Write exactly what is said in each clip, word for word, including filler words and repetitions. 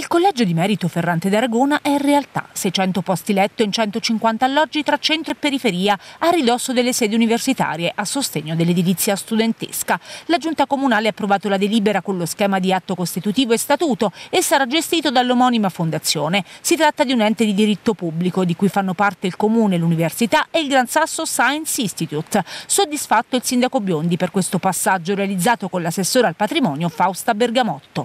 Il collegio di merito Ferrante d'Aragona è in realtà seicento posti letto in centocinquanta alloggi tra centro e periferia, a ridosso delle sedi universitarie, a sostegno dell'edilizia studentesca. La Giunta Comunale ha approvato la delibera con lo schema di atto costitutivo e statuto e sarà gestito dall'omonima fondazione. Si tratta di un ente di diritto pubblico di cui fanno parte il Comune, l'Università e il Gran Sasso Science Institute. Soddisfatto il sindaco Biondi per questo passaggio realizzato con l'assessore al patrimonio Fausta Bergamotto.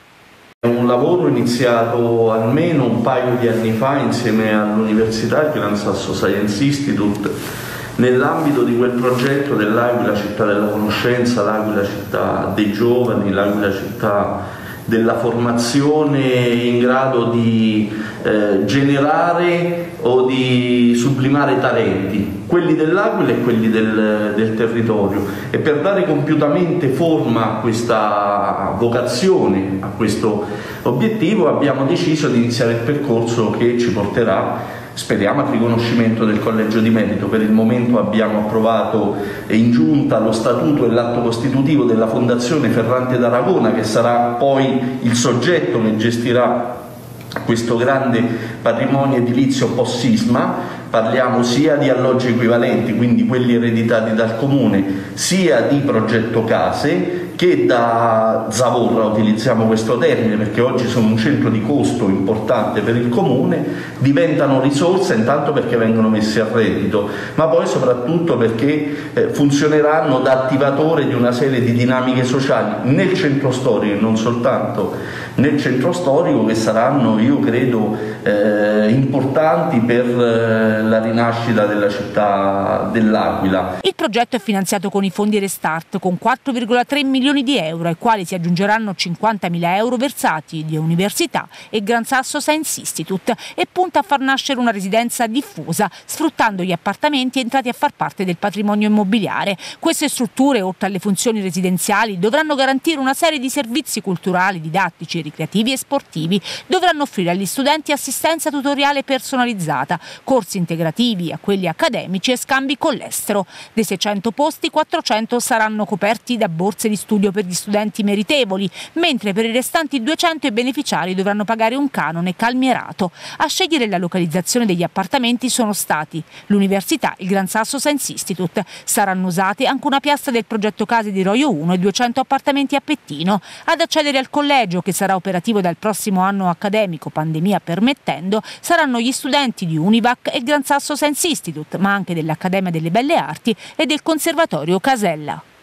È un lavoro iniziato almeno un paio di anni fa insieme all'Università e al Gran Sasso Science Institute nell'ambito di quel progetto dell'Aquila città della conoscenza, l'Aquila città dei giovani, l'Aquila città della formazione in grado di eh, generare o di sublimare talenti, quelli dell'Aquila e quelli del, del territorio, e per dare compiutamente forma a questa vocazione, a questo obiettivo, abbiamo deciso di iniziare il percorso che ci porterà, speriamo, al riconoscimento del collegio di merito. Per il momento abbiamo approvato in giunta lo statuto e l'atto costitutivo della Fondazione Ferrante d'Aragona, che sarà poi il soggetto che gestirà questo grande patrimonio edilizio post-sisma. Parliamo sia di alloggi equivalenti, quindi quelli ereditati dal Comune, sia di progetto case che da zavorra, utilizziamo questo termine perché oggi sono un centro di costo importante per il Comune, diventano risorse intanto perché vengono messi a reddito, ma poi soprattutto perché eh, funzioneranno da attivatore di una serie di dinamiche sociali nel centro storico e non soltanto nel centro storico, che saranno, io credo, eh, importanti per eh, la rinascita della città dell'Aquila. Il progetto è finanziato con i fondi Restart con quattro virgola tre milioni di euro, ai quali si aggiungeranno cinquantamila euro versati di Università e Gran Sasso Science Institute, e punta a far nascere una residenza diffusa, sfruttando gli appartamenti entrati a far parte del patrimonio immobiliare. Queste strutture, oltre alle funzioni residenziali, dovranno garantire una serie di servizi culturali, didattici, ricreativi e sportivi. Dovranno offrire agli studenti assistenza tutoriale personalizzata, corsi integrativi a quelli accademici e scambi con l'estero. Dei seicento posti, quattrocento saranno coperti da borse di studio per gli studenti meritevoli, mentre per i restanti duecento i beneficiari dovranno pagare un canone calmierato. A scegliere la localizzazione degli appartamenti sono stati l'Università e il Gran Sasso Science Institute. Saranno usate anche una piazza del progetto Case di Roio uno e duecento appartamenti a Pettino. Ad accedere al collegio, che sarà operativo dal prossimo anno accademico, pandemia permettendo, saranno gli studenti di Univac e il Gran Sasso Science Institute, ma anche dell'Accademia delle Belle Arti e del Conservatorio Casella.